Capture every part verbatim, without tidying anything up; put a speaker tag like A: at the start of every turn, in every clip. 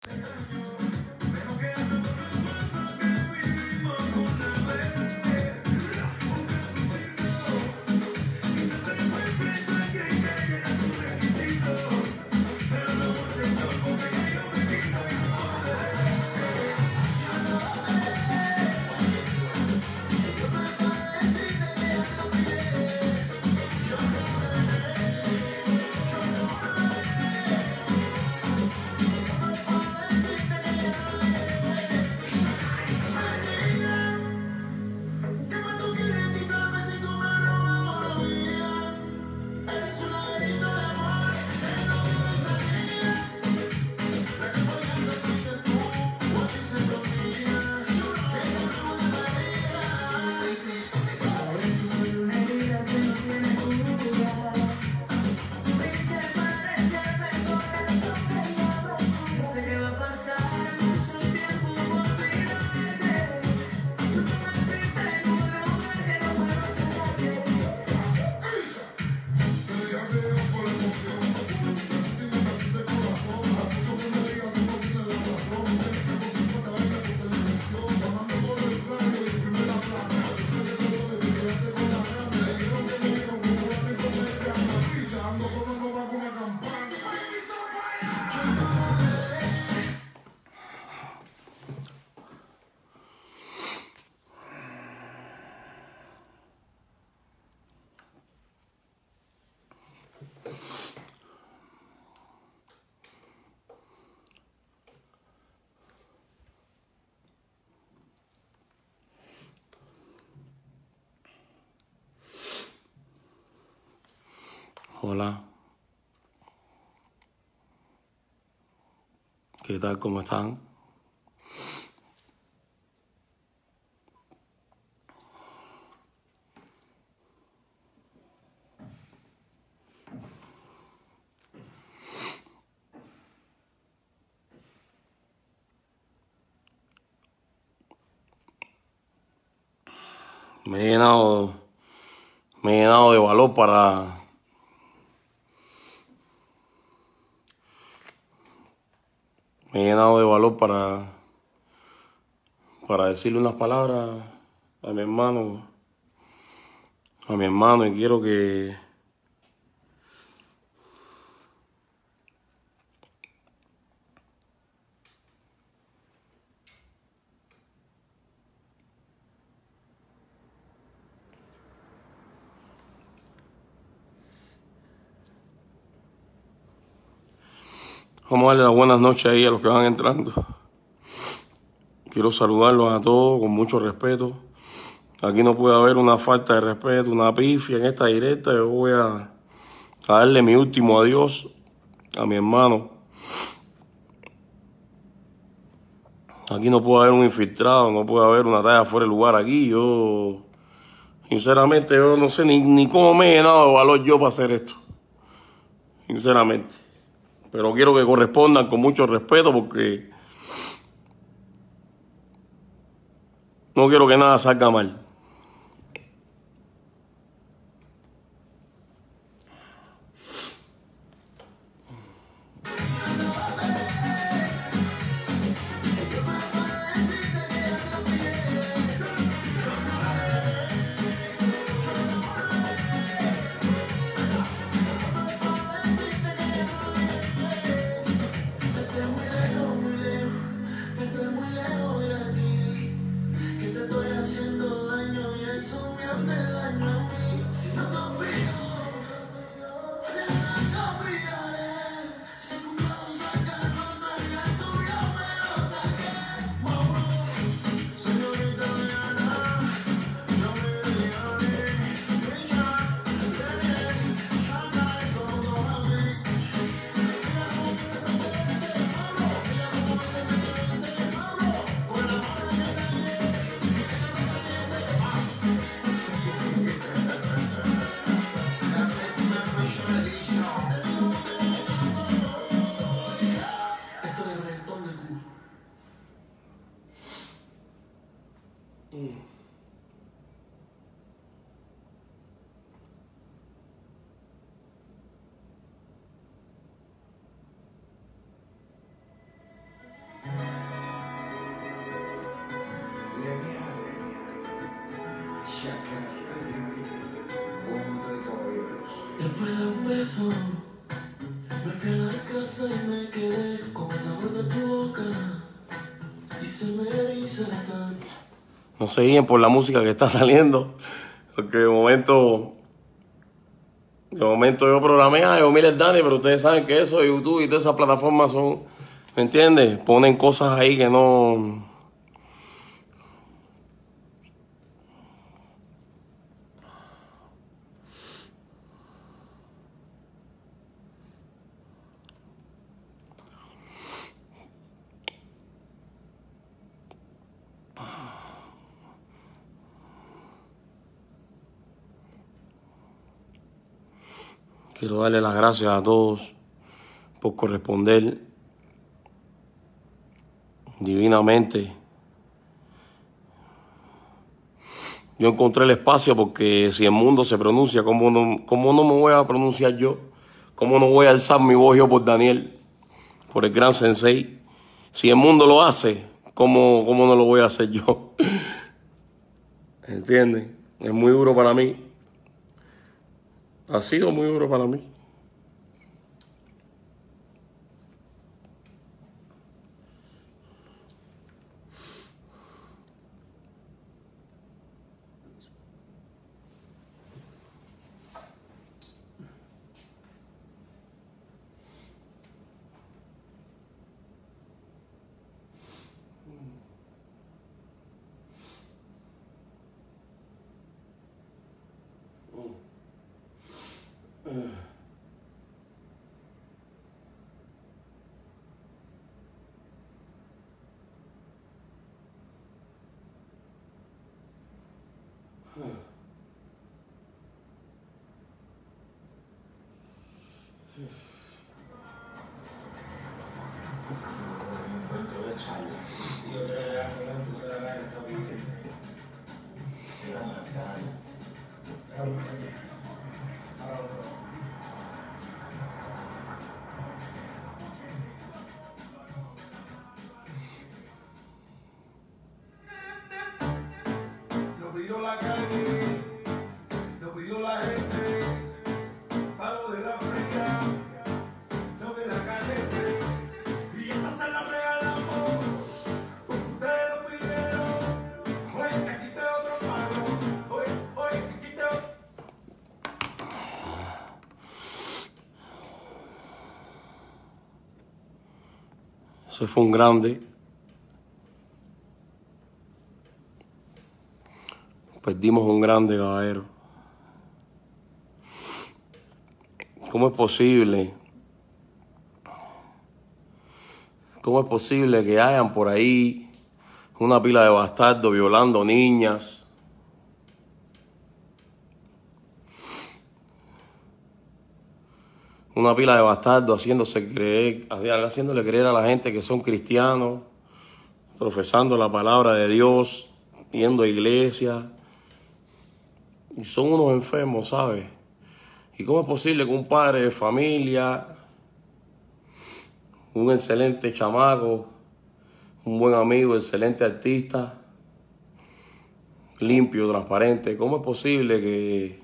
A: Hola, ¿qué tal? ¿Cómo están? Me he llenado, me he llenado de valor para, me he llenado de valor para, para decirle unas palabras a mi hermano, a mi hermano, y quiero que, vamos a darle las buenas noches ahí a los que van entrando. Quiero saludarlos a todos con mucho respeto. Aquí no puede haber una falta de respeto, una pifia en esta directa. Yo voy a, a darle mi último adiós a mi hermano. Aquí no puede haber un infiltrado, no puede haber una talla fuera de lugar aquí. Yo, sinceramente, yo no sé ni, ni cómo me he llenado de valor yo para hacer esto. Sinceramente. Pero quiero que correspondan con mucho respeto porque no quiero que nada salga mal. No se guíen por la música que está saliendo, porque de momento, de momento yo programé a Eomiles Dani, pero ustedes saben que eso de YouTube y todas esas plataformas son, ¿me entiendes? Ponen cosas ahí que no... Quiero darle las gracias a todos por corresponder divinamente. Yo encontré el espacio porque si el mundo se pronuncia, ¿cómo no, cómo no me voy a pronunciar yo? ¿Cómo no voy a alzar mi voz yo por Daniel, por el gran sensei? Si el mundo lo hace, ¿cómo, cómo no lo voy a hacer yo? ¿Entienden? Es muy duro para mí. Ha sido muy duro para mí.
B: Lo pidió la calle, lo pidió la gente, pago de la fría, no de la caliente. Y esta se la regalamos, porque ustedes lo pidieron. Oye, que quite otro pago, oye, oye, que quite otro.
A: Ese fue un grande. Perdimos un grande, caballero. ¿Cómo es posible? ¿Cómo es posible que hayan por ahí una pila de bastardos violando niñas? Una pila de bastardos haciéndose creer, haciéndole creer a la gente que son cristianos, profesando la palabra de Dios, yendo a iglesia. Y son unos enfermos, ¿sabes? ¿Y cómo es posible que un padre de familia, un excelente chamaco, un buen amigo, excelente artista, limpio, transparente, cómo es posible que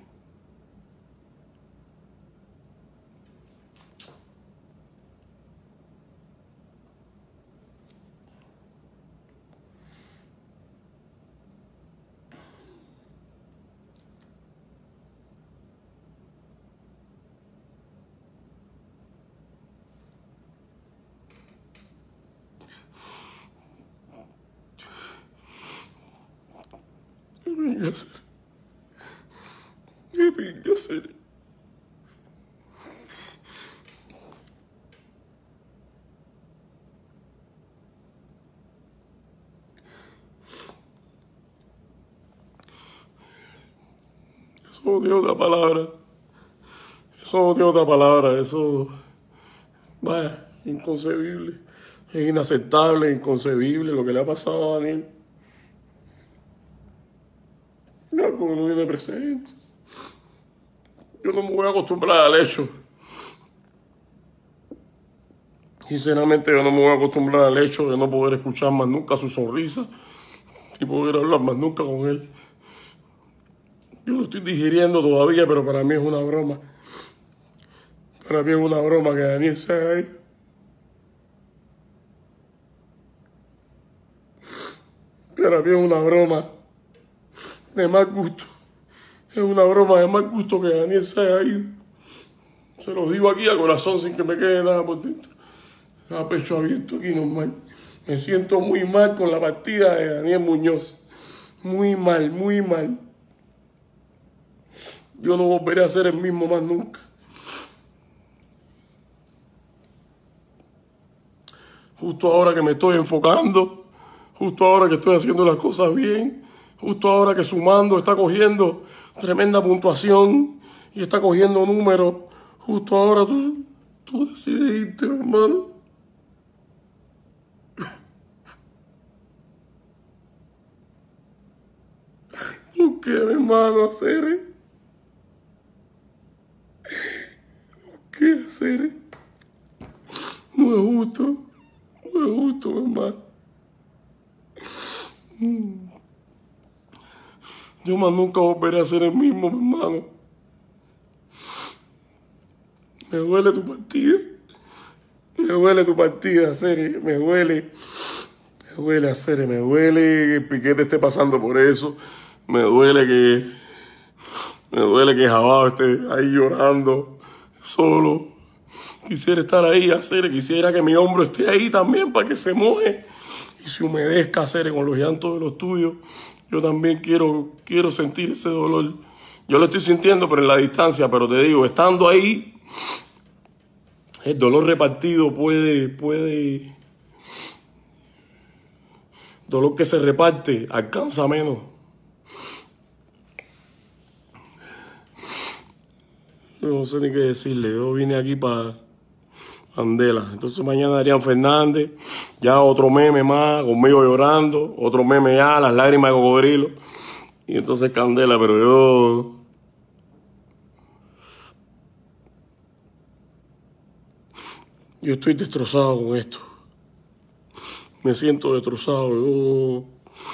A: pinga hacer? ¿Qué pinga hacer? Eso no tiene otra palabra. Eso no tiene otra palabra. Eso, vaya, inconcebible. Es inaceptable, inconcebible lo que le ha pasado a Daniel. Mira cómo no viene presente. Yo no me voy a acostumbrar al hecho. Sinceramente, yo no me voy a acostumbrar al hecho de no poder escuchar más nunca su sonrisa y poder hablar más nunca con él. Yo lo estoy digiriendo todavía, pero para mí es una broma. Para mí es una broma que Daniel se haga ahí. Para mí es una broma de mal gusto. Es una broma de mal gusto que Daniel se haya ido. Se lo digo aquí a corazón sin que me quede nada por dentro. A pecho abierto aquí normal. Me siento muy mal con la partida de Daniel Muñoz. Muy mal, muy mal. Yo no volveré a ser el mismo más nunca. Justo ahora que me estoy enfocando, justo ahora que estoy haciendo las cosas bien, justo ahora que sumando está cogiendo tremenda puntuación y está cogiendo números, justo ahora tú, tú decides irte, mi hermano. ¿Por qué, mi hermano, hacer? ¿Por qué hacer? No es justo. No es justo, mi hermano. Yo más nunca volveré a ser el mismo, mi hermano. Me duele tu partida. Me duele tu partida, Cere. Me duele. Me duele, Cere. Me duele que el Piquete esté pasando por eso. Me duele que... Me duele que Jabao esté ahí llorando, solo. Quisiera estar ahí, Cere. Quisiera que mi hombro esté ahí también para que se moje y se humedezca, Cere, con los llantos de los tuyos. Yo también quiero, quiero sentir ese dolor. Yo lo estoy sintiendo, pero en la distancia. Pero te digo, estando ahí, el dolor repartido puede, puede... Dolor que se reparte alcanza menos. Yo no sé ni qué decirle. Yo vine aquí para Andela. Entonces mañana Adrián Fernández, ya otro meme más, conmigo llorando, otro meme ya, las lágrimas de cocodrilo. Y entonces Candela, pero yo... Yo estoy destrozado con esto. Me siento destrozado. Yo...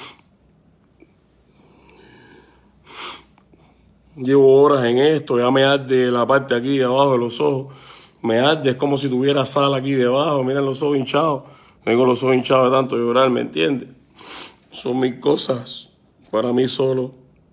A: Llevo horas en esto, ya me arde la parte aquí de abajo de los ojos. Me arde, es como si tuviera sal aquí debajo. Miren los ojos hinchados. Tengo los ojos hinchados de tanto llorar, ¿me entiendes? Son mis cosas para mí solo.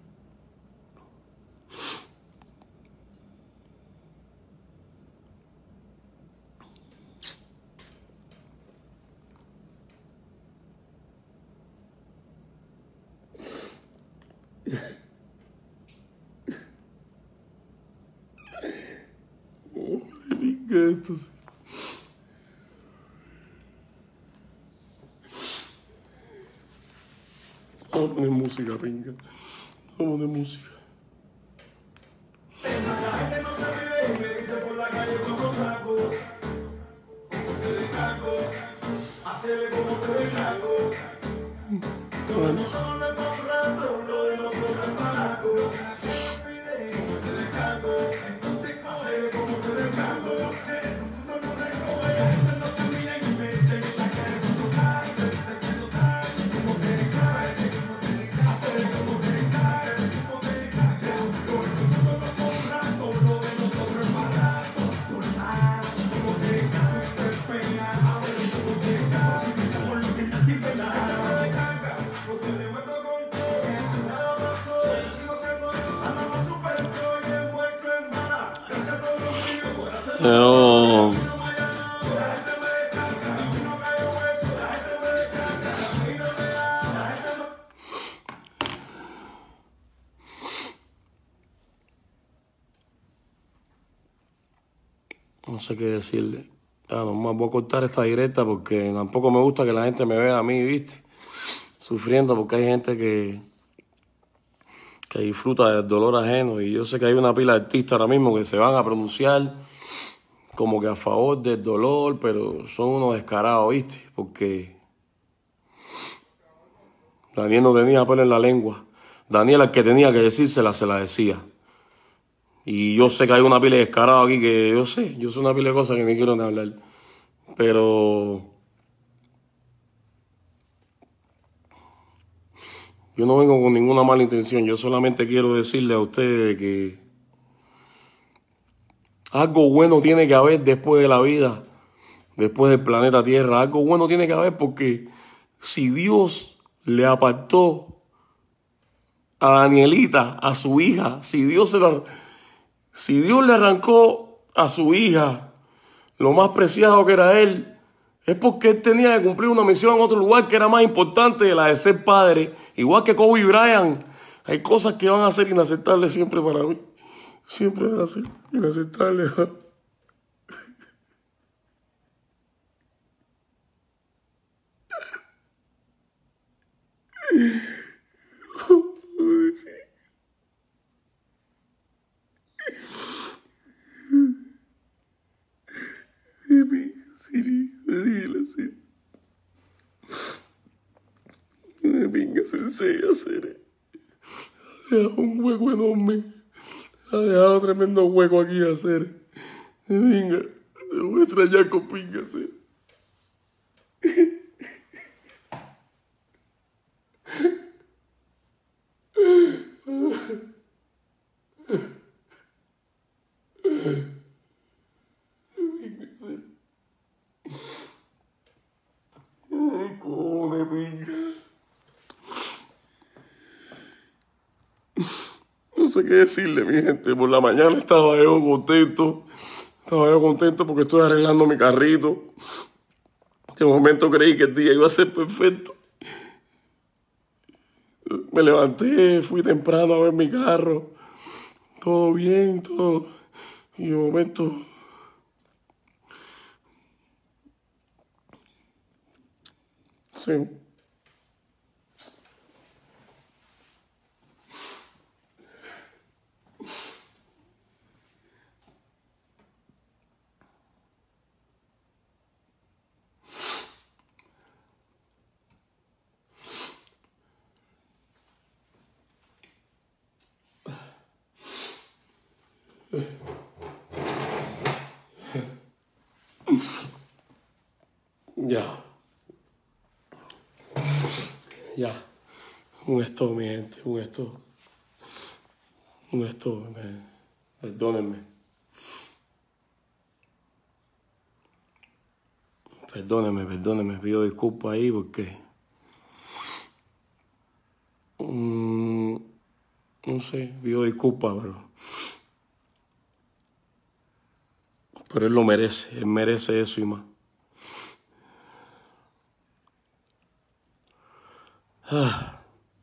A: Esto. Vamos a poner música, pinga. Vamos a poner música.
B: La gente no se vive y me dice por la calle como saco. Te descargo, hacerle como te descargo. Lo de nosotros no es comprando, lo de nosotros es barato. Te descargo, entonces hacerle como te descargo.
A: Pero... no sé qué decirle. Ya, nomás voy a cortar esta directa porque tampoco me gusta que la gente me vea a mí, ¿viste? Sufriendo, porque hay gente que, que disfruta del dolor ajeno. Y yo sé que hay una pila de artistas ahora mismo que se van a pronunciar como que a favor del dolor, pero son unos descarados, ¿viste? Porque Daniel no tenía pelo en la lengua. Daniel, al que tenía que decírsela, se la decía. Y yo sé que hay una pila de descarados aquí que yo sé, yo sé una pila de cosas que ni quiero ni hablar. Pero yo no vengo con ninguna mala intención. Yo solamente quiero decirle a ustedes que algo bueno tiene que haber después de la vida, después del planeta Tierra. Algo bueno tiene que haber porque si Dios le apartó a Danielita, a su hija, si Dios, se la, si Dios le arrancó a su hija lo más preciado que era él, es porque él tenía que cumplir una misión en otro lugar que era más importante de la de ser padre. Igual que Kobe Bryant, hay cosas que van a ser inaceptables siempre para mí. Siempre van a ser inaceptables. Siri, dile, Siri. Me pinga sensei hacer. Ha dejado un hueco enorme. Ha dejado tremendo hueco aquí hacer. Me pinga. Te voy a extrañar con pinga hacer. Ay, cojones, pinga. No sé qué decirle, mi gente. Por la mañana estaba yo contento. Estaba yo contento porque estoy arreglando mi carrito. De momento creí que el día iba a ser perfecto. Me levanté, fui temprano a ver mi carro. Todo bien, todo. Y de momento... Sí. Ya. Ya. Un esto, mi gente, un esto. Un esto, me... perdónenme. Perdónenme, perdónenme, pido disculpas ahí porque... Mm, no sé, pido disculpas, pero... Pero él lo merece, él merece eso y más. Ah.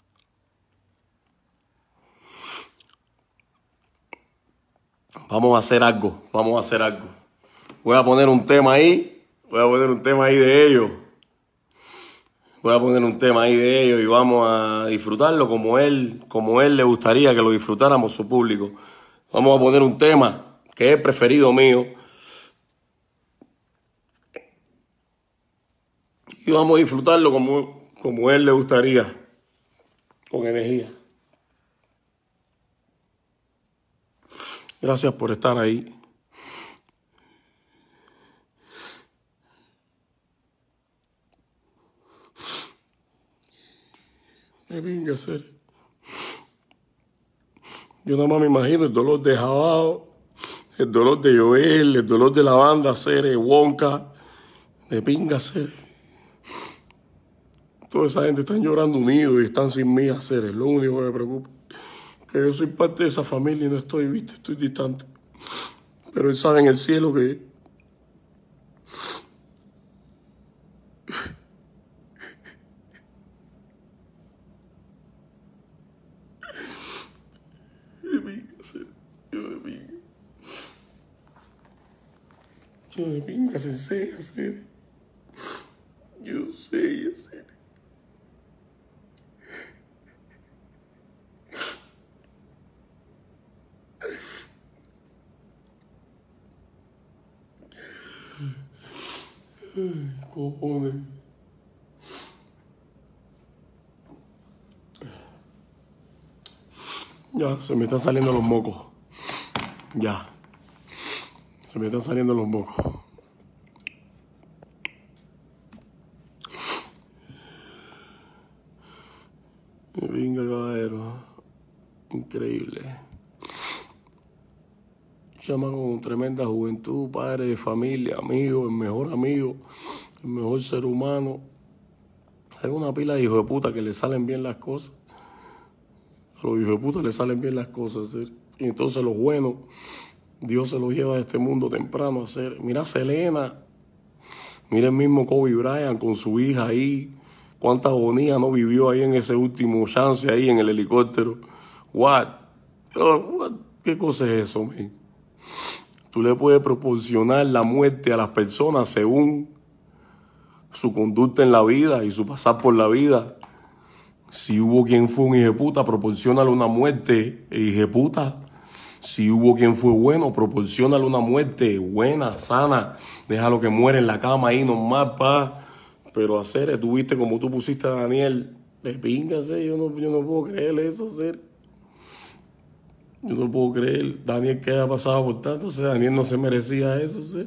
A: Vamos a hacer algo, vamos a hacer algo. Voy a poner un tema ahí, voy a poner un tema ahí de ellos. Voy a poner un tema ahí de ellos y vamos a disfrutarlo como él, como él le gustaría que lo disfrutáramos su público. Vamos a poner un tema que es el preferido mío. Y vamos a disfrutarlo como, como él le gustaría, con energía. Gracias por estar ahí. Me venga a hacer. Yo nada más me imagino el dolor de Jabao, el dolor de Joel, el dolor de la banda Cere, Wonka, de pinga hacer. Toda esa gente está llorando unidos y están sin mí hacer. Es lo único que me preocupa. Que yo soy parte de esa familia y no estoy, viste, estoy distante. Pero él sabe en el cielo que... de pinga hacer. Yo de pinga. Yo de pinga sé hacer. Yo sé hacer. Ay, cojones. Ya, se me están saliendo los mocos. Ya. Se me están saliendo los mocos. Venga, caballero. Increíble. Chamaco con tremenda juventud, padre de familia, amigo, el mejor amigo, el mejor ser humano. Hay una pila de hijos de puta que le salen bien las cosas. A los hijos de puta le salen bien las cosas, ¿sí? Y entonces los buenos, Dios se los lleva de este mundo temprano a hacer. Mira a Selena, mira el mismo Kobe Bryant con su hija ahí. Cuánta agonía no vivió ahí en ese último chance ahí en el helicóptero. What? Oh, what? ¿Qué cosa es eso, man? Tú le puedes proporcionar la muerte a las personas según su conducta en la vida y su pasar por la vida. Si hubo quien fue un hijeputa, proporciónale una muerte hijeputa. Si hubo quien fue bueno, proporciónale una muerte buena, sana. Déjalo que muera en la cama ahí nomás, pa. Pero hacer, tú viste como tú pusiste a Daniel, de píngase, yo no, yo no puedo creer eso, hacer. Yo no puedo creer, Daniel que haya pasado por tanto, o sea, Daniel no se merecía eso, hacer.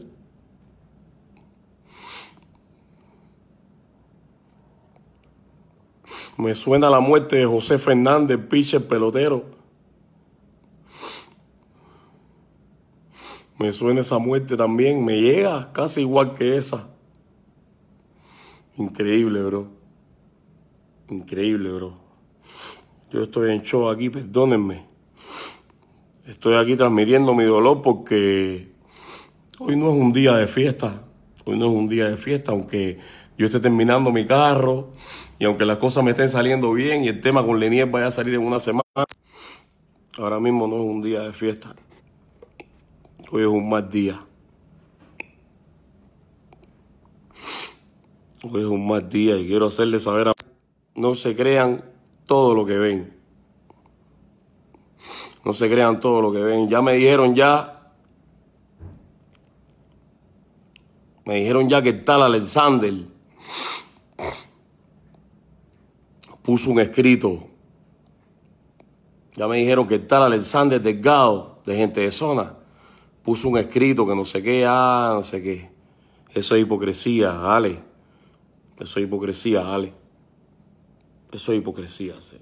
A: Me suena la muerte de José Fernández, pitcher pelotero. Me suena esa muerte también, me llega casi igual que esa. Increíble, bro. Increíble, bro. Yo estoy en show aquí, perdónenme. Estoy aquí transmitiendo mi dolor porque hoy no es un día de fiesta. Hoy no es un día de fiesta, aunque yo esté terminando mi carro y aunque las cosas me estén saliendo bien y el tema con Lenier vaya a salir en una semana, ahora mismo no es un día de fiesta. Hoy es un mal día. Hoy es un mal día y quiero hacerles saber a... No se crean todo lo que ven. No se crean todo lo que ven. Ya me dijeron ya... Me dijeron ya que el tal Alexander puso un escrito. Ya me dijeron que el tal Alexander Delgado, de Gente de Zona, puso un escrito que no sé qué, ah, no sé qué. Eso es hipocresía, Ale. Eso es hipocresía, Ale. Eso es hipocresía, sí.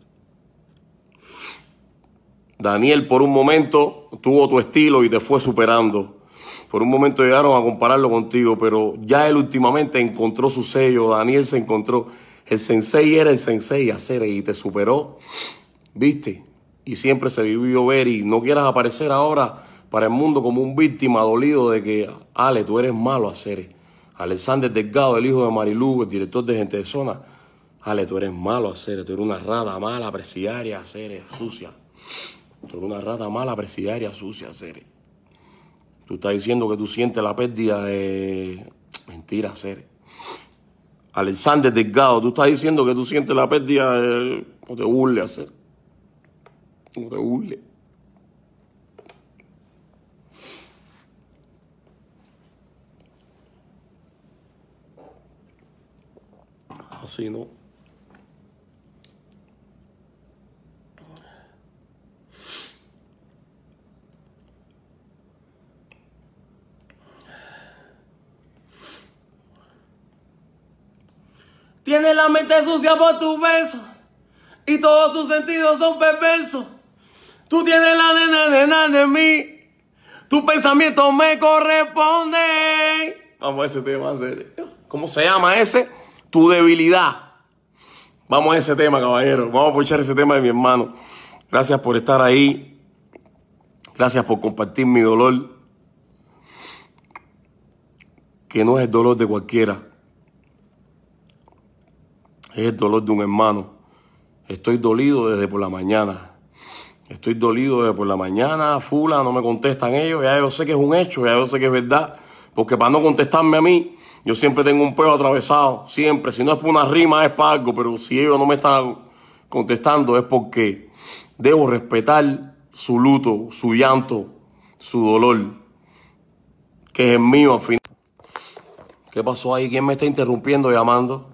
A: Daniel por un momento tuvo tu estilo y te fue superando. Por un momento llegaron a compararlo contigo, pero ya él últimamente encontró su sello. Daniel se encontró. El sensei era el sensei, hacer y te superó, ¿viste? Y siempre se vivió ver y no quieras aparecer ahora para el mundo como un víctima dolido de que, Ale, tú eres malo, hacer. Alexander Delgado, el hijo de Marilu, el director de Gente de Zona. Ale, tú eres malo, hacer. Tú eres una rata mala, presidiaria, hacer, sucia. Tú eres una rata mala, presidiaria, sucia, hacer. Tú estás diciendo que tú sientes la pérdida de... Mentira, hacer. Alexander Delgado, tú estás diciendo que tú sientes la pérdida de... No te burles, hacer. No te burles. Así, ¿no? Tienes la mente sucia por tus besos y todos tus sentidos son perversos. Tú tienes la nena nena de mí, tus pensamientos me corresponden. Vamos a ese tema, serio. ¿Cómo se llama ese? Tu debilidad. Vamos a ese tema, caballero. Vamos a aprovechar ese tema de mi hermano. Gracias por estar ahí. Gracias por compartir mi dolor. Que no es el dolor de cualquiera. Es el dolor de un hermano. Estoy dolido desde por la mañana. Estoy dolido desde por la mañana. Fula, no me contestan ellos. Ya yo sé que es un hecho. Ya yo sé que es verdad. Porque para no contestarme a mí, yo siempre tengo un pelo atravesado. Siempre. Si no es por una rima, es para algo. Pero si ellos no me están contestando es porque debo respetar su luto, su llanto, su dolor. Que es el mío al final. ¿Qué pasó ahí? ¿Quién me está interrumpiendo llamando?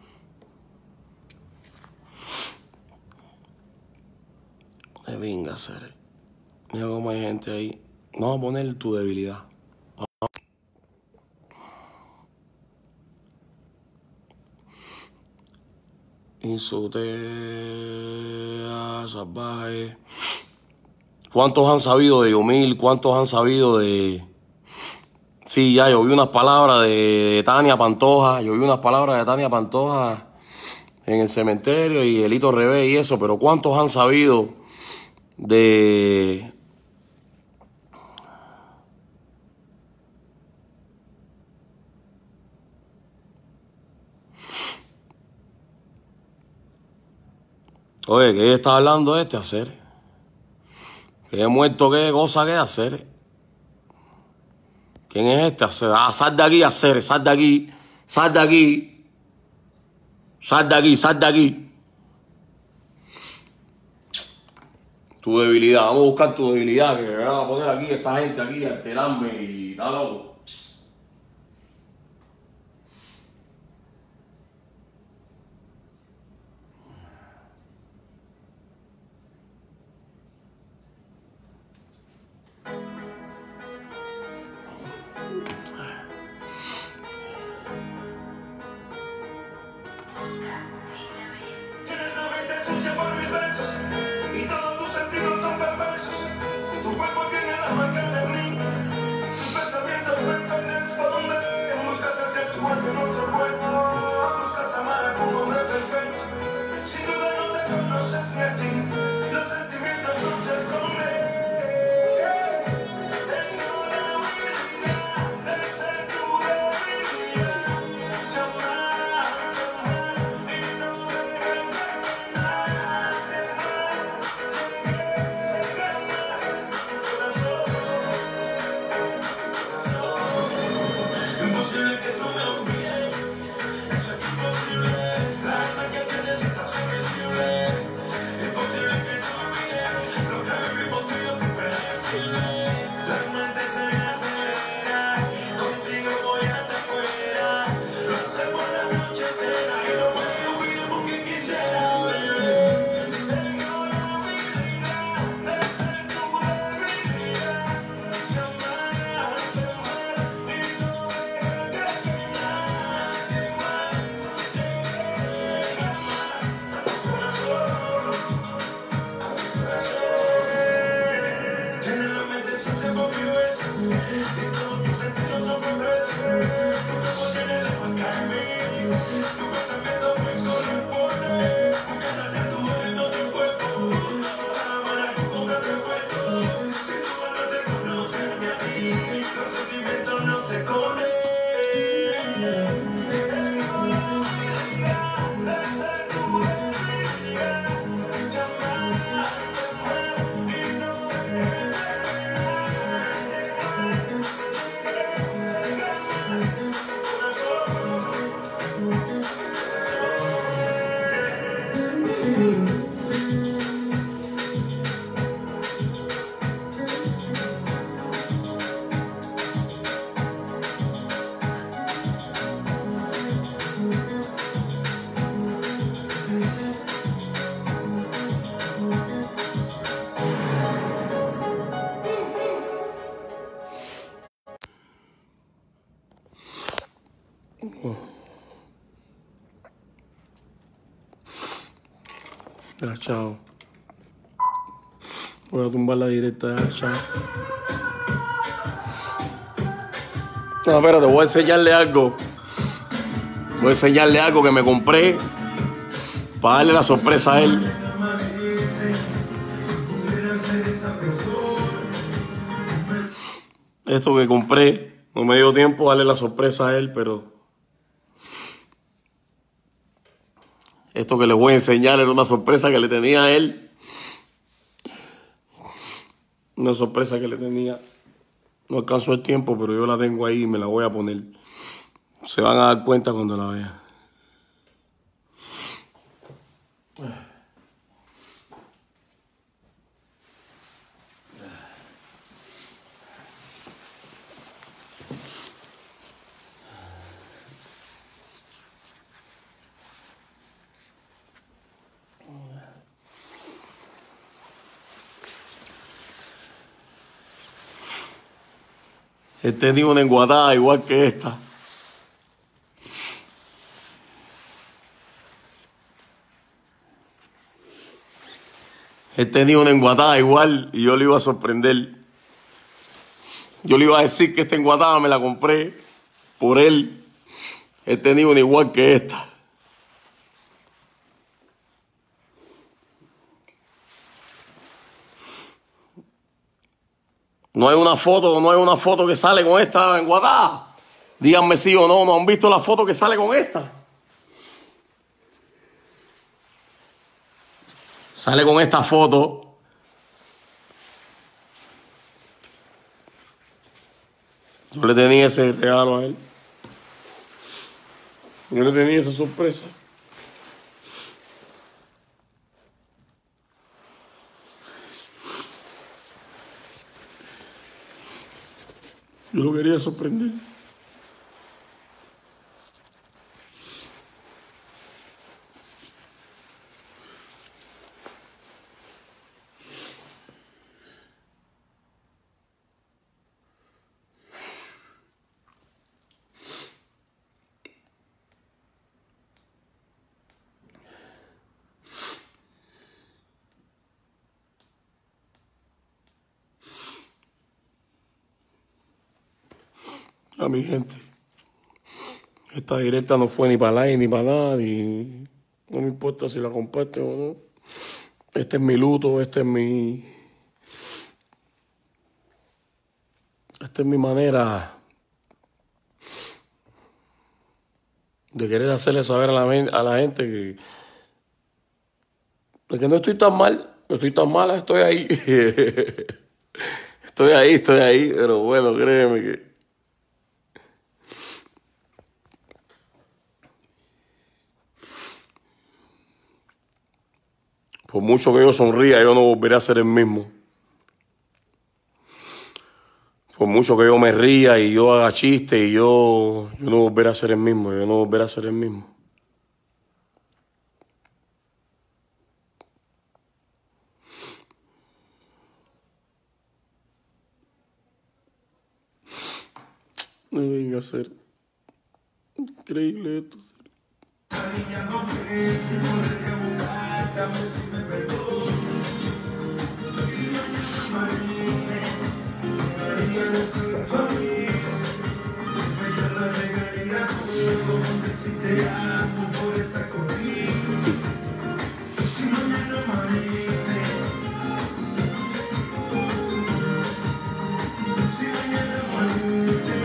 A: Me venga, ser. Mira cómo hay gente ahí. Vamos a poner tu debilidad. Insotea salvaje. ¿Cuántos han sabido de Yomil? ¿Cuántos han sabido de...? Sí, ya, yo vi unas palabras de Tania Pantoja. Yo vi unas palabras de Tania Pantoja en el cementerio y Elito Revés y eso, pero ¿cuántos han sabido de... Oye, ¿qué está hablando este hacer? ¿Qué muerto qué cosa que hacer? ¿Quién es este hacer? Ah, sal de aquí hacer, sal de aquí, sal de aquí, sal de aquí, sal de aquí. Tu debilidad, vamos a buscar tu debilidad, que me van a poner aquí esta gente aquí a alterarme y está loco.
B: Tienes la mente sucia por mis besos y todos tus sentidos son perversos. Tu cuerpo tiene la marca de mí. Tus pensamientos me corresponden. Buscas hacer tu algo en otro cuerpo. Buscas amar a un hombre perfecto. Sin duda no te conoces ni a ti. Los sentimientos no se esconden. Tengo la habilidad de ser tu debilidad. Llamar, llamar y no dejar que nadie más llegue más a tu corazón. Imposible que tú me olvides, eso es imposible. La alma que tienes está sensible. Imposible que tú olvides lo que vivimos tú y yo fue predecible. La mente se me acelera, contigo voy hasta afuera. Lo hacemos la noche entera y no me olvido porque quisiera ver. Tengo la habilidad de ser tu debilidad. Llamar, llamar y no dejar que nadie más llegue más a tu corazón. Tienes la mente sucia por mi beso y todos tus sentidos son perversos. Tu cuerpo tiene la marca de mí. Tu pensamiento me corresponde. Buscas hacer tu en otro cuerpo para amar a un hombre perfecto. Sin duda no te conoces ni a ti. Los sentimientos no se esconden. Tengo la habilidad de ser tu debilidad. Llamar, llamar y no dejar que nadie más llegue más a tu corazón.
A: Ya, chao. Voy a tumbar la directa, ya, chao. No, espérate, voy a enseñarle algo. Voy a enseñarle algo que me compré para darle la sorpresa a él. Esto que compré, no me dio tiempo darle la sorpresa a él, pero esto que les voy a enseñar era una sorpresa que le tenía a él. Una sorpresa que le tenía. No alcanzó el tiempo, pero yo la tengo ahí y me la voy a poner. Se van a dar cuenta cuando la vean. He tenido una enguatada igual que esta. He tenido una enguatada igual y yo le iba a sorprender. Yo le iba a decir que esta enguatada me la compré por él. He tenido una igual que esta. No hay una foto, no hay una foto que sale con esta en WhatsApp. Díganme sí o no, ¿no han visto la foto que sale con esta? Sale con esta foto. Yo le tenía ese regalo a él. Yo le tenía esa sorpresa. Yo lo quería sorprender. A mi gente, esta directa no fue ni para like ni para nada, ni no me importa si la comparten o no. Este es mi luto, este es mi, esta es mi manera de querer hacerle saber a la, a la gente que, de que no estoy tan mal, no estoy tan mala, estoy ahí. Estoy ahí, estoy ahí, pero bueno, créeme que por mucho que yo sonría, yo no volveré a ser el mismo. Por mucho que yo me ría y yo haga chistes y yo, yo no volveré a ser el mismo, yo no volveré a ser el mismo. No venga a ser increíble esto.
B: Niña, no crees, si no le voy a buscarte, a ver si me perdonas. Si mañana amanece, dejaría de ser tu amigo. Me te la regaría todo, porque si te amo por estar contigo. Si mañana amanece, si mañana amanece.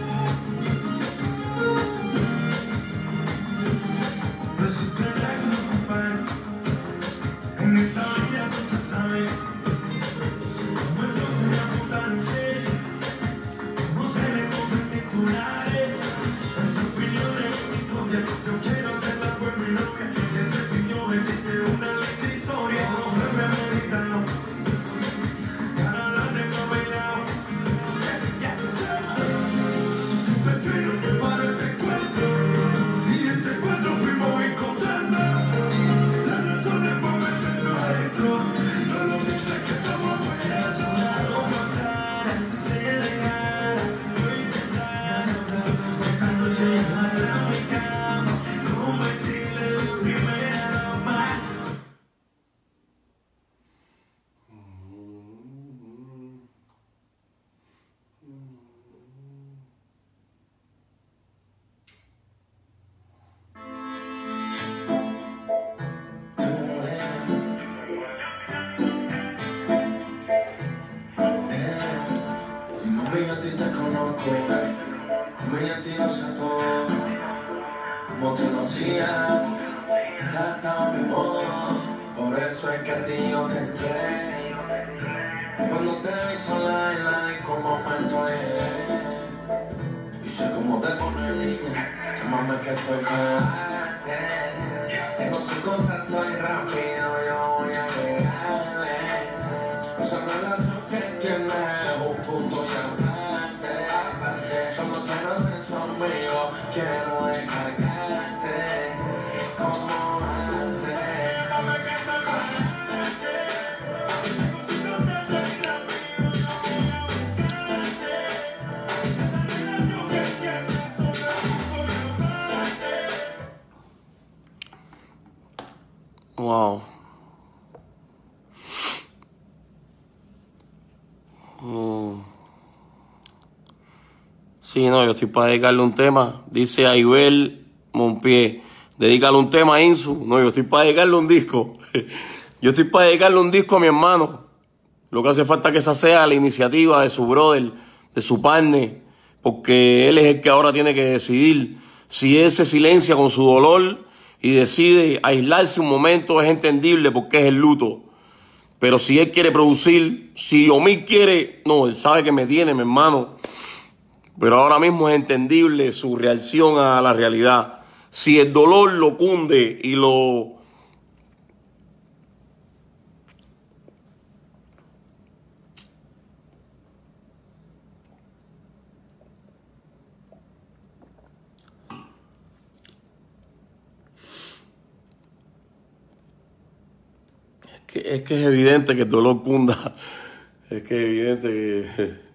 B: En esta vida no se sabe cómo entonces me apuntar en serio, cómo se le ponen titulares. Entre opiniones y mi copia, yo quiero hacerla por mi novia. Y entre opiniones existe una linda historia, no fue premeditado, y ahora la tengo bailado. Destino me paró este encuentro, y ese encuentro fuimos encontrando las razones por meternos adentro. No lo pienses que estamos afuera, solo pasar, se dejar, lo intentar. Esa noche llevarla a mi cama, convertirla en la primera dama. Mami, a ti te conozco, mami, a ti no sé todo, como te conocía, estás tan mi modo, por eso es que a ti yo te entré. Cuando te vi sola en la disco, momento es, y sé cómo te pone niña, que mami que estoy pegarte, tengo su contacto y rápido yo voy a llegarle, esa relación que tienes es un punto y aparte, solo quiero ser su amigo, quiero descargarte, como antes. Mami que estoy pegarte, tengo su contacto y rápido yo voy a besarte, esa relación que tienes solo es un punto y aparte.
A: Wow. Mm. Sí, no, yo estoy para dedicarle un tema. Dice Aibel Monpié, dedícale un tema a Insu. No, yo estoy para dedicarle un disco. Yo estoy para dedicarle un disco a mi hermano. Lo que hace falta es que esa sea la iniciativa de su brother, de su partner, porque él es el que ahora tiene que decidir si él se silencia con su dolor y decide aislarse un momento. Es entendible porque es el luto. Pero si él quiere producir, si Yomil quiere, no, él sabe que me tiene, mi hermano. Pero ahora mismo es entendible su reacción a la realidad. Si el dolor lo cunde y lo... Es que, es que es evidente que el dolor cunda. Es que es evidente que...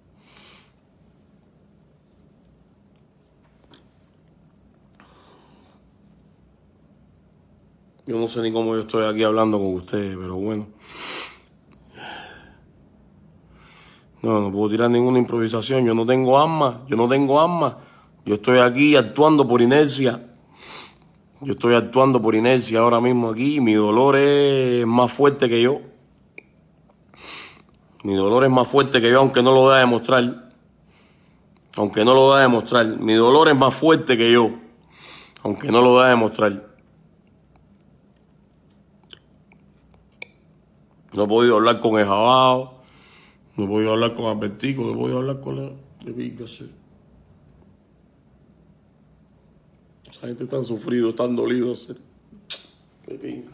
A: Yo no sé ni cómo yo estoy aquí hablando con ustedes, pero bueno. No, no puedo tirar ninguna improvisación. Yo no tengo armas, yo no tengo armas. Yo estoy aquí actuando por inercia. Yo estoy actuando por inercia ahora mismo aquí. Mi dolor es más fuerte que yo. Mi dolor es más fuerte que yo, aunque no lo da a demostrar. Aunque no lo da a demostrar. Mi dolor es más fuerte que yo, aunque no lo da a demostrar. No he podido hablar con el Jabao. No he podido hablar con Albertico. No he podido hablar con la... de Víngase. Esa gente tan sufrido, tan dolido. De pinga.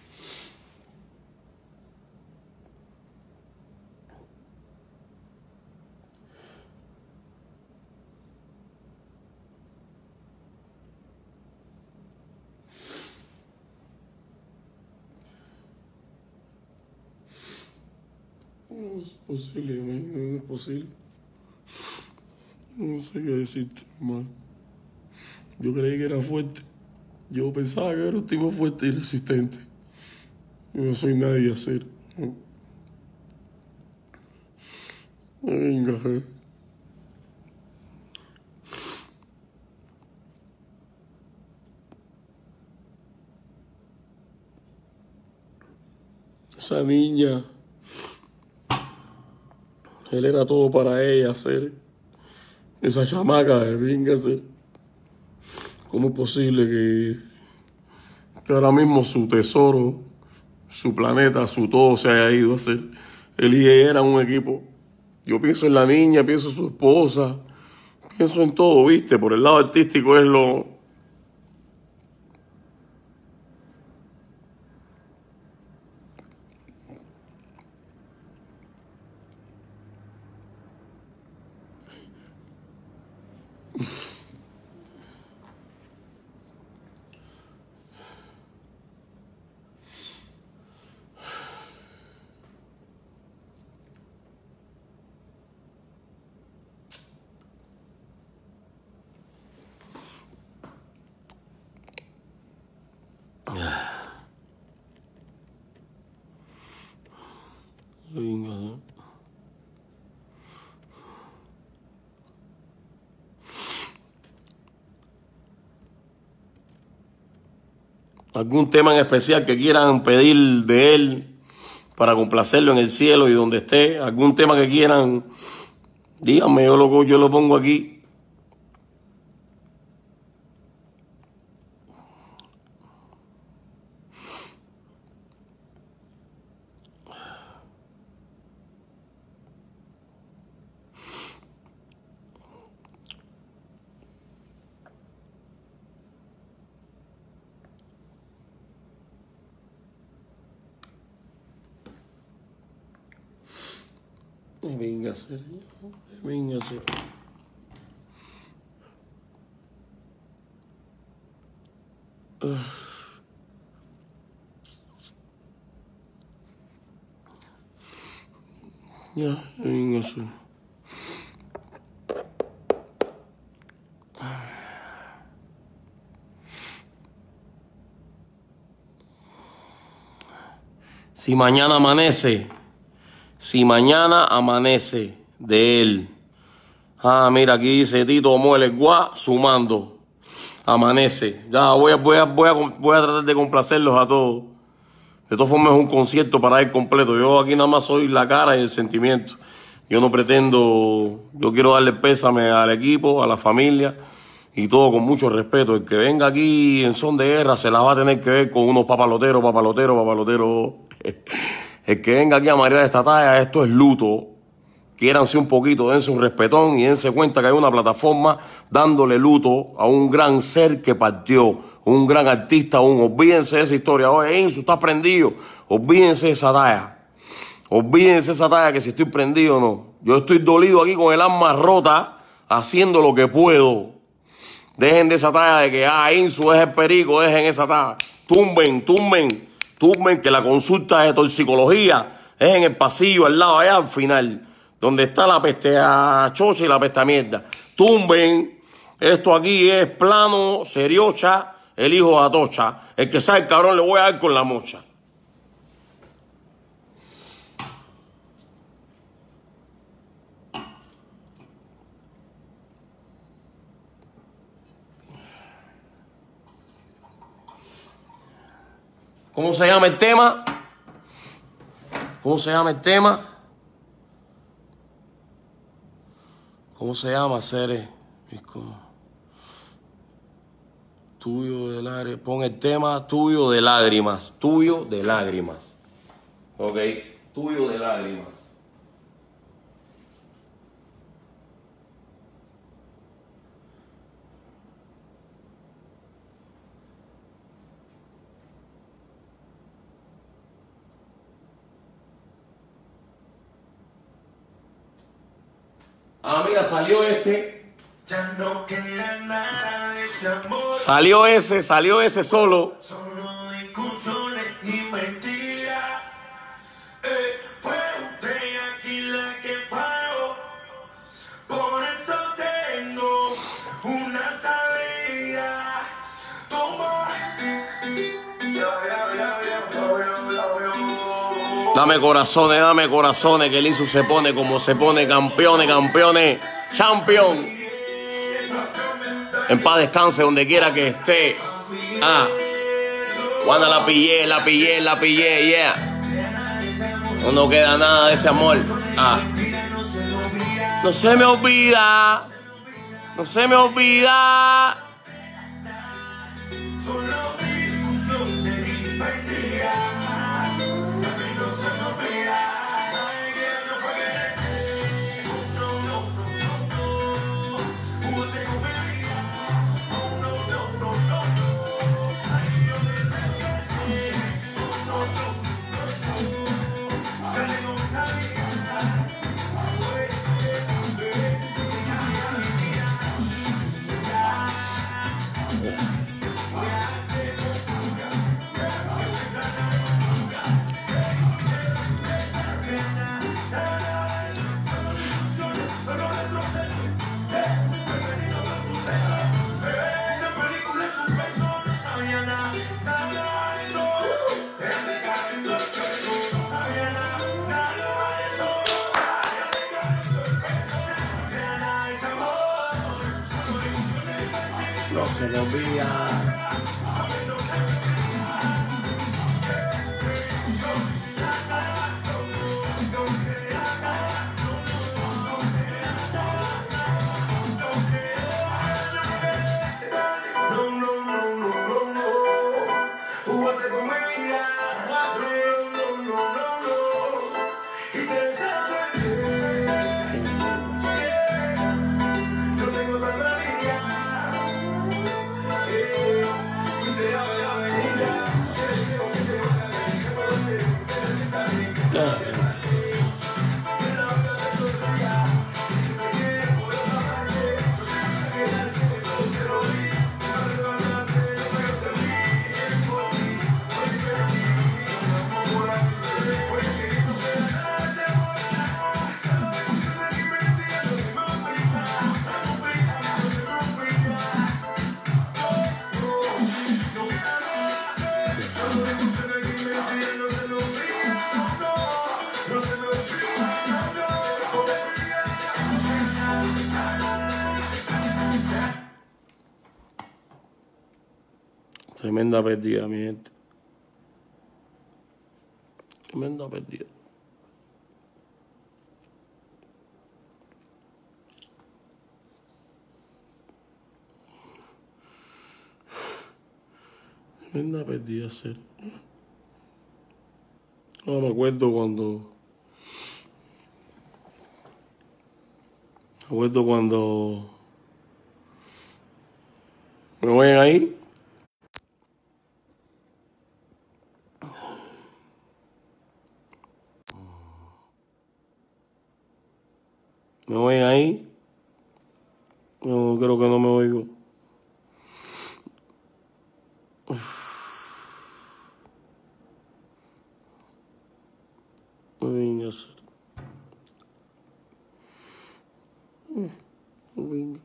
A: No es posible, man. No es posible. No sé qué decirte, hermano. Yo creí que era fuerte. Yo pensaba que era un tipo fuerte y resistente. Yo no soy nadie a hacer. Venga, je. Esa niña, él era todo para ella hacer. Esa chamaca de Víngase. ¿Cómo es posible que, que ahora mismo su tesoro, su planeta, su todo se haya ido a hacer? Él y ella eran un equipo. Yo pienso en la niña, pienso en su esposa, pienso en todo, ¿viste? Por el lado artístico es lo... Venga, ¿no? ¿Algún tema en especial que quieran pedir de él para complacerlo en el cielo y donde esté? ¿Algún tema que quieran? Díganme, yo lo, yo lo pongo aquí. Venga, serio. Venga, serio. Ya, venga, serio. Si mañana amanece, si mañana amanece de él. Ah, mira, aquí dice Tito Muele Guá sumando. Amanece. Ya voy a, voy a, voy a, voy a tratar de complacerlos a todos. De todas formas es un concierto para él completo. Yo aquí nada más soy la cara y el sentimiento. Yo no pretendo, yo quiero darle pésame al equipo, a la familia y todo con mucho respeto. El que venga aquí en son de guerra se la va a tener que ver con unos papaloteros, papaloteros, papaloteros. El que venga aquí a marear esta talla, esto es luto. Quiéranse un poquito, dense un respetón y dense cuenta que hay una plataforma dándole luto a un gran ser que partió, un gran artista aún. Olvídense de esa historia. Oye, Insu, estás prendido. Olvídense de esa talla. Olvídense de esa talla que si estoy prendido o no. Yo estoy dolido aquí con el alma rota, haciendo lo que puedo. Dejen de esa talla de que, ah, Insu es el perico, dejen esa talla. Tumben, tumben, tumben, que la consulta de toxicología es en el pasillo, al lado, allá al final, donde está la peste a chocha y la peste a mierda. Tumben, esto aquí es plano, seriocha, el hijo de Atocha. El que sabe el cabrón le voy a dar con la mocha. ¿Cómo se llama el tema? ¿Cómo se llama el tema? ¿Cómo se llama, Cere? Tuyo de lágrimas. Pon el tema tuyo de lágrimas. Tuyo de lágrimas. Ok. Tuyo de lágrimas. Ah, mira, salió este.
B: Ya no queda nada de este amor.
A: Salió ese, salió ese solo.
B: Solo discusiones y mentiras. Eh, fue usted aquí la que falló. Por eso tengo una salida. Toma. Ya, ya, ya, ya, ya, ya, ya.
A: Dame corazones, dame corazones, que el Insu se pone como se pone, campeones, campeones, champion. En paz descanse donde quiera que esté. Ah, Juana la pillé, la pillé, la pillé, yeah. No nos queda nada de ese amor. Ah, no se me olvida, no se me olvida. No se me olvida. Tremenda pérdida, mi gente. Tremenda pérdida. Tremenda pérdida, serio. No me acuerdo cuando... Me acuerdo cuando... Me voy ahí. Me voy ahí. No, creo que no me oigo. Ay, ya sé. Ay,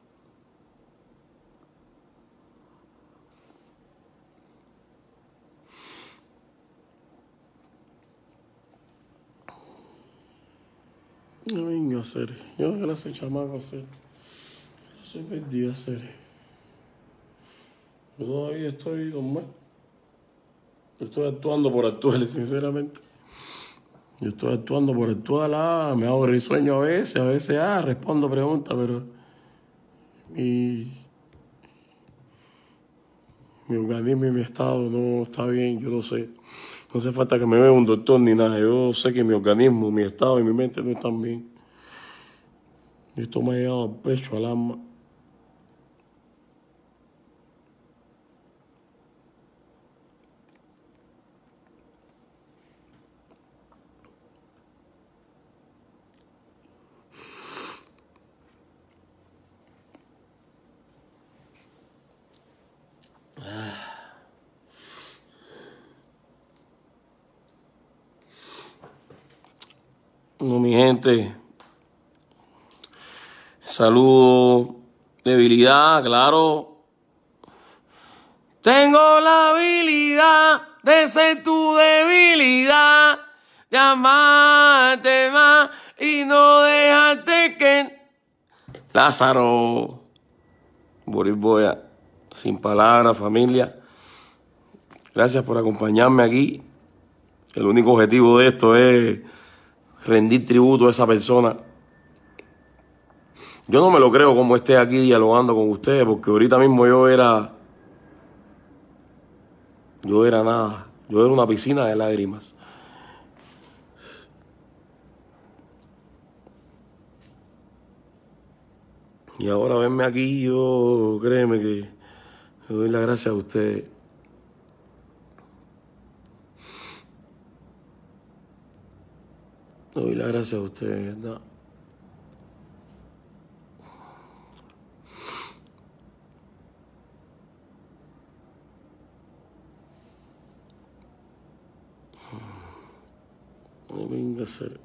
A: no venga a hacer. Yo gracias, chamaco, hacer. Yo soy perdido, hacer. Yo todavía estoy normal. Yo estoy actuando por actuar, sinceramente. Yo estoy actuando por actuar. Ah, me hago risueño a veces, a veces, ah, respondo preguntas, pero mi, mi organismo y mi estado no está bien, yo lo sé. No hace falta que me vea un doctor ni nada. Yo sé que mi organismo, mi estado y mi mente no están bien. Y esto me ha llegado al pecho, al alma. No, mi gente. Saludo. Debilidad, claro. Tengo la habilidad de ser tu debilidad, de amarte más y no dejarte que... Lázaro, Boris Boya, sin palabras, familia. Gracias por acompañarme aquí. El único objetivo de esto es rendir tributo a esa persona. Yo no me lo creo como esté aquí dialogando con ustedes, porque ahorita mismo yo era... Yo era nada. Yo era una piscina de lágrimas. Y ahora verme aquí, yo, créeme que le doy las gracias a ustedes. Le doy las gracias a ustedes, ¿verdad? No venga a ser.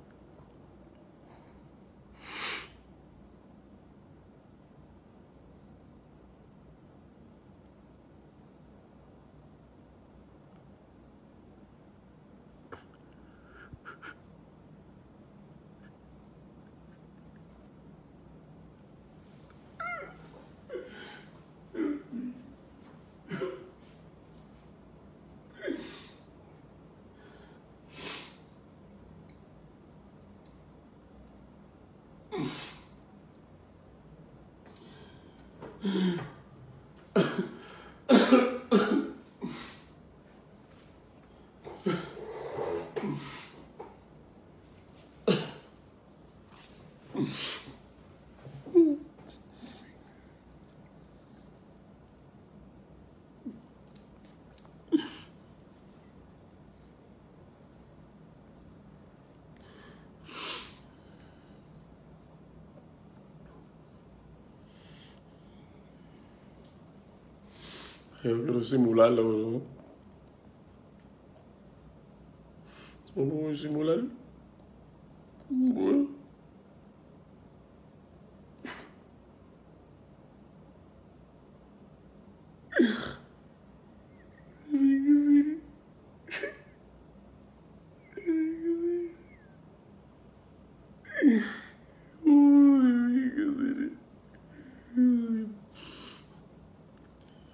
A: Yo quiero simularlo, pero no. ¿Cómo voy a simular? No puedo.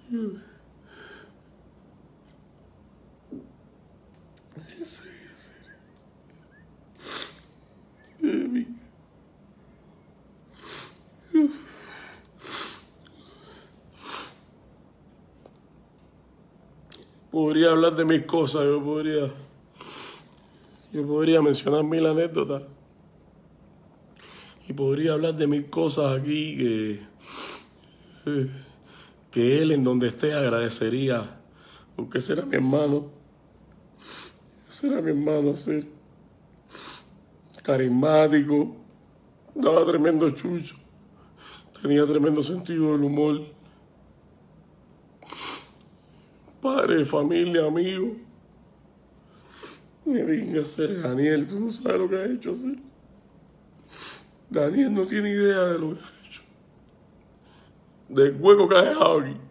A: Sí, sí. podría hablar de mis cosas, yo podría, yo podría mencionar mil anécdotas y podría hablar de mil cosas aquí que, eh, que él en donde esté agradecería, porque ese era mi hermano, ese era mi hermano, sí, carismático, daba tremendo chucho, tenía tremendo sentido del humor. Padre de familia, amigo. Me venga a hacer Daniel, tú no sabes lo que ha hecho hacer. Daniel no tiene idea de lo que ha hecho. Del hueco que ha dejado aquí.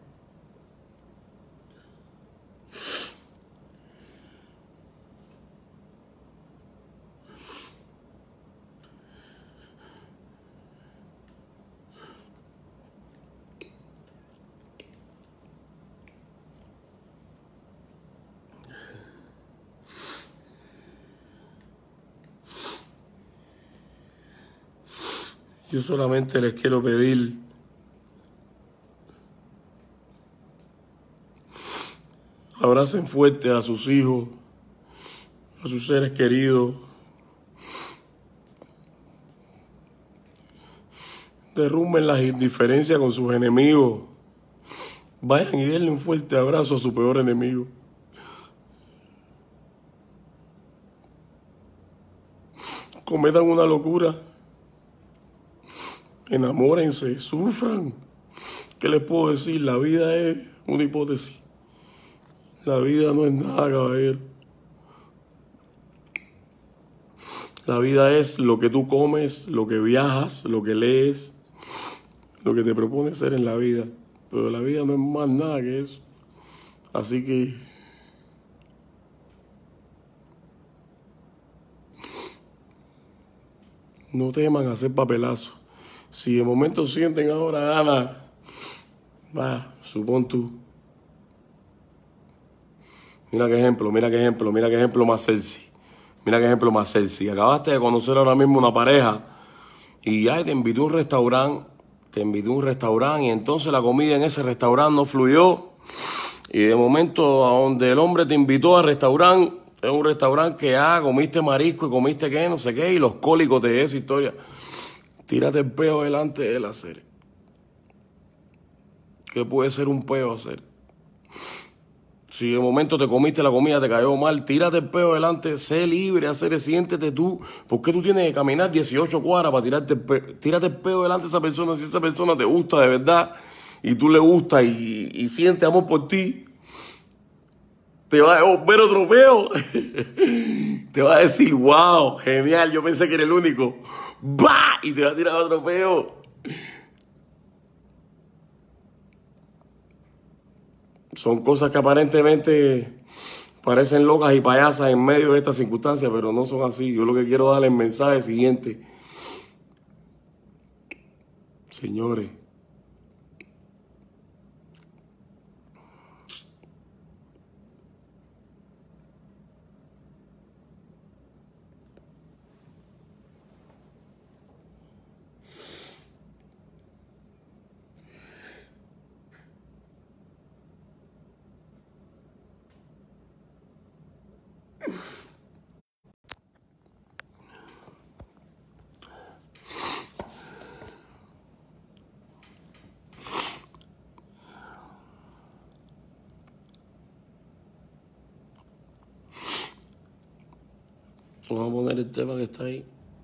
A: Yo solamente les quiero pedir abracen fuerte a sus hijos, a sus seres queridos. Derrumben las indiferencias con sus enemigos. Vayan y denle un fuerte abrazo a su peor enemigo. Cometan una locura. Enamórense, sufran. ¿Qué les puedo decir? La vida es una hipótesis. La vida no es nada, caballero. La vida es lo que tú comes, lo que viajas, lo que lees, lo que te propones ser en la vida. Pero la vida no es más nada que eso. Así que no teman hacer papelazo. Si de momento sienten ahora ganas, va, supón tú. Mira qué ejemplo, mira qué ejemplo, mira qué ejemplo más sexy. Mira qué ejemplo más sexy. Acabaste de conocer ahora mismo una pareja y ya te invitó a un restaurante, te invitó a un restaurante y entonces la comida en ese restaurante no fluyó. Y de momento a donde el hombre te invitó al restaurante, es un restaurante que ah, comiste marisco y comiste qué, no sé qué, y los cólicos de esa historia. Tírate el peo delante de él a hacer. ¿Qué puede ser un peo hacer? Si de momento te comiste la comida, te cayó mal, tírate el peo delante, sé libre, hacer, siéntete tú. ¿Por qué tú tienes que caminar dieciocho cuadras para tirarte el peo? Tírate el peo delante de esa persona, si esa persona te gusta de verdad y tú le gustas y, y siente amor por ti, te va a devolver otro peo. Te va a decir, wow, genial, yo pensé que era el único. ¡Bah! Y te va a tirar otro peo. Son cosas que aparentemente parecen locas y payasas en medio de estas circunstancias, pero no son así. Yo lo que quiero darle el mensaje siguiente. Señores, vamos a poner el tema que está ahí.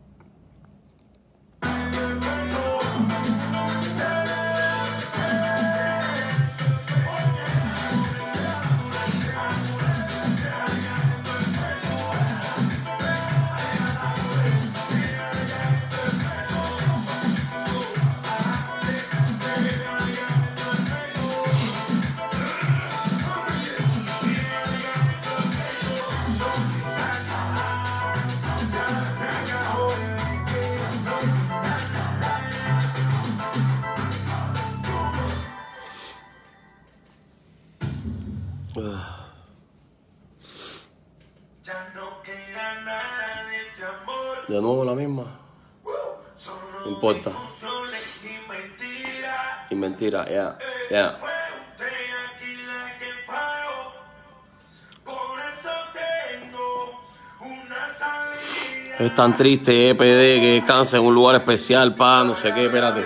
A: De nuevo la misma. No importa. Y mentira, ya, yeah, ya. Yeah. Es tan triste, E P D, que descansa en un lugar especial, pa, no sé qué, espérate.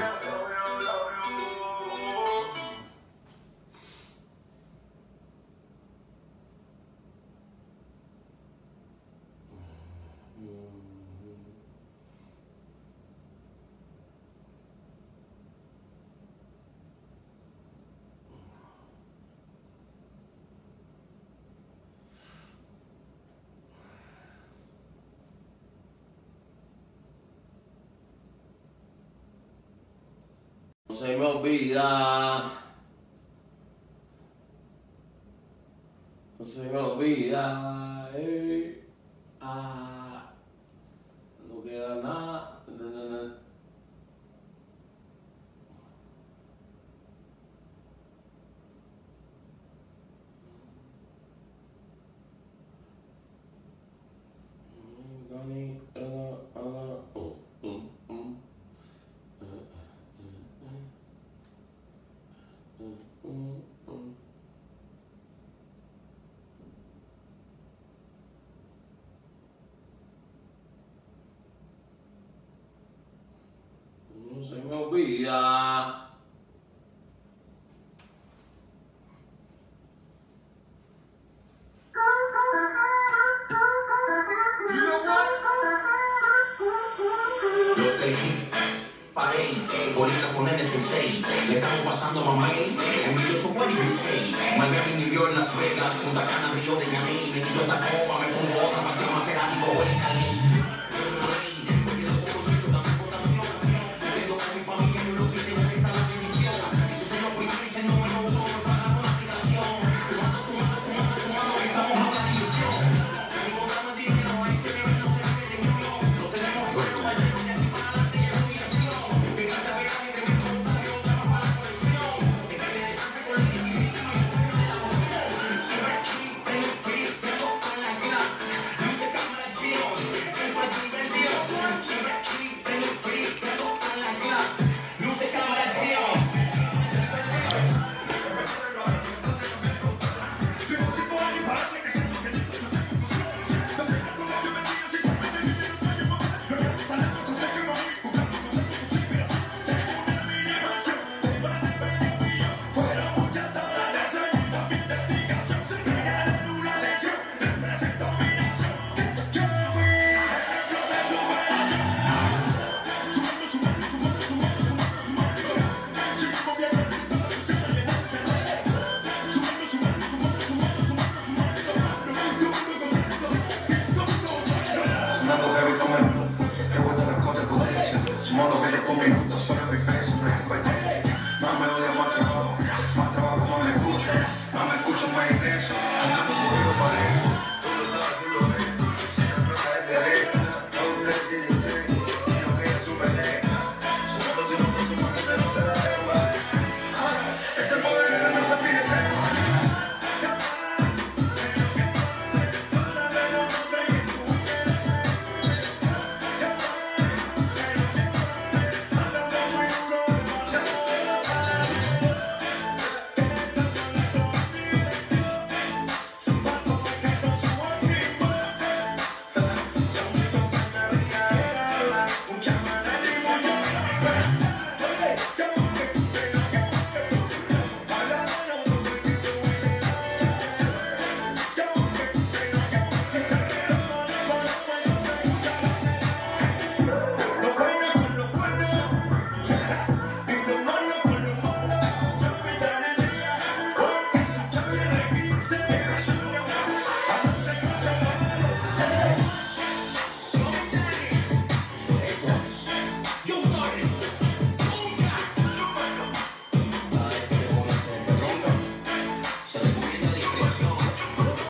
A: No se me olvida, no se me olvida, eh, ah, no queda nada, na, na, na. Dani, Ana, Ana, oh, mm, mm. No se me olvida.
B: Los elegí, paré, bolígrafo nene sensei. Le estamos pasando mamey, envidioso what do you say? Miami, New York, Las Vegas, Punta Cana, Río de Janeiro, México, Tacoma,